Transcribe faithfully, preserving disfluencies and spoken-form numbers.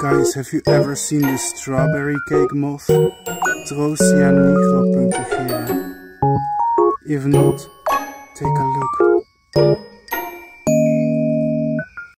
Guys, have you ever seen the strawberry cake moth? Trostia nigro punt If not, take a look.